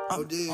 Oh, dude.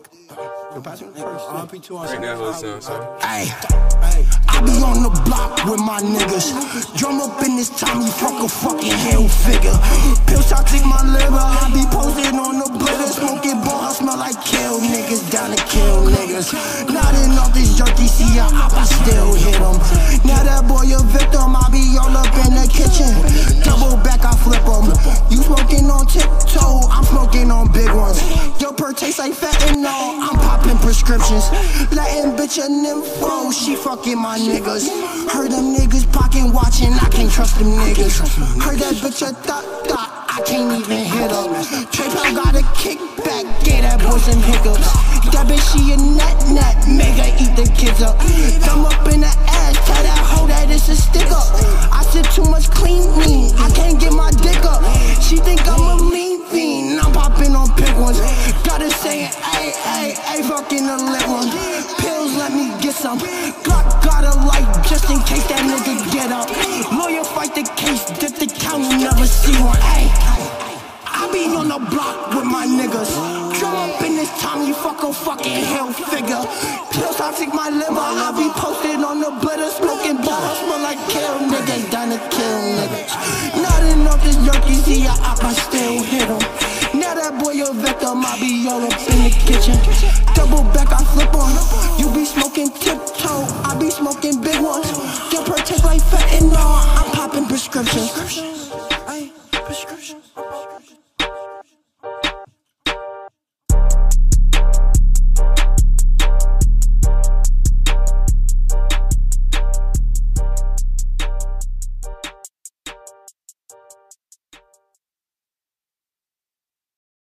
Right now, Hey, I be on the block with my niggas. Drum up in this time, you fucking hell figure. Pill toxic my liver, I be posted on the Blitta. Smoking ball, I smell like kill niggas, down to kill niggas. Not in all this jerky, see ya op, I still hit him. Now that boy a victim, I be all up in the kitchen. Double back, I flip him. You smoking on tiptoe, I'm smoking on big ones. Your per tastes like fentanyl, I'm popping prescriptions. Letting bitch a nympho, she fucking my niggas. Heard them niggas pocket watching, I can't trust them niggas. Heard that bitch a thot, I can't even hit her. Trey Pound got a kickback, gave that boy some hiccups. That bitch she a net, make her eat the kids up. Thumb up in the ass, tell that hoe that it's a stick up. I said too much clean mean, I can't get my dick up. She think I'm a lean fiend, I'm popping on pink ones. Gotta say it, ayy, fucking the lit one. Pills, let me get some. Glock got a light just in case that nigga get up. Lawyer fight the case, dip the county, never see one. Ayy, I be on the block with my niggas. Drum up in this time, you fucking hell figure. Pills toxic my liver, I be posted on the Blitta. Smoking ball, I smell like kill niggas, down to kill niggas. Not enough this jerky, see ya op, I still hit him. Now that boy a victim, I be all up in the kitchen. Double back, I flip on. You be smoking tiptoe, I be smoking big ones. Your per taste like fentanyl, I'm popping prescriptions.